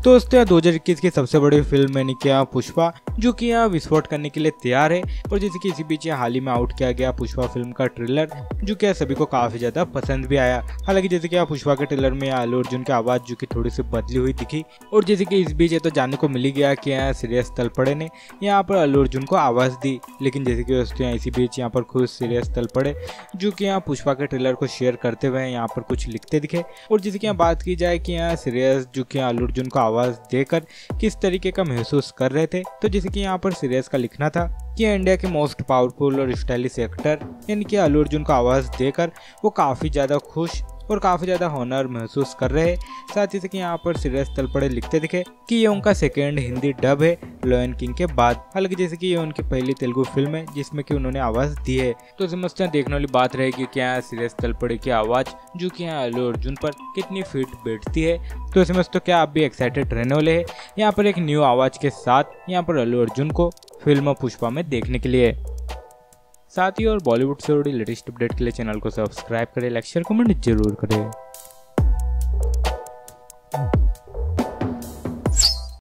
तो दोस्तों 2021 की सबसे बड़ी फिल्म यानी कि पुष्पा जो कि यहाँ विस्फोट करने के लिए तैयार है। और जैसे कि इसी बीच हाल ही में आउट किया गया पुष्पा फिल्म का ट्रेलर जो कि सभी को काफी ज्यादा पसंद भी आया। हालांकि जैसे कि पुष्पा के ट्रेलर में अल्लू अर्जुन की आवाज जो कि थोड़ी सी बदली हुई दिखी। और जैसे कि इस बीच ये तो जानने को मिली गया कि यहाँ सीरियस तलपड़े ने यहाँ पर अल्लू अर्जुन को आवाज दी। लेकिन जैसे कि दोस्तों इसी बीच यहाँ पर खुद सीरियस तलपड़े जो कि यहाँ पुष्पा के ट्रेलर को शेयर करते हुए यहाँ पर कुछ लिखते दिखे। और जैसे कि यहाँ बात की जाए कि यहाँ सीरियस जो कि अल्लू अर्जुन को आवाज देकर किस तरीके का महसूस कर रहे थे, तो जैसे कि यहाँ पर सीरियस का लिखना था कि इंडिया के मोस्ट पावरफुल और स्टाइलिश एक्टर यानी कि अल्लू अर्जुन को आवाज देकर वो काफी ज्यादा खुश और काफी ज्यादा हॉनर महसूस कर रहे हैं। साथ ही से कि यहाँ पर सीरियस तलपड़े लिखते दिखे कि ये उनका सेकेंड हिंदी डब है लायन किंग के बाद। हालांकि जैसे कि ये उनकी पहली तेलुगु फिल्म है जिसमें कि उन्होंने आवाज दी है। तो समझते हैं देखने वाली बात रहेगी कि यहाँ सीरियस तलपड़े की आवाज जो कि यहाँ अल्लू अर्जुन पर कितनी फिट बैठती है। तो समझते क्या आप भी एक्साइटेड रहने वाले हैं यहाँ पर एक न्यू आवाज के साथ यहाँ पर अल्लू अर्जुन को फिल्म पुष्पा में देखने के लिए। साथ ही और बॉलीवुड से जुड़ी लेटेस्ट अपडेट के लिए चैनल को सब्सक्राइब करें, लाइक शेयर कमेंट जरूर करें।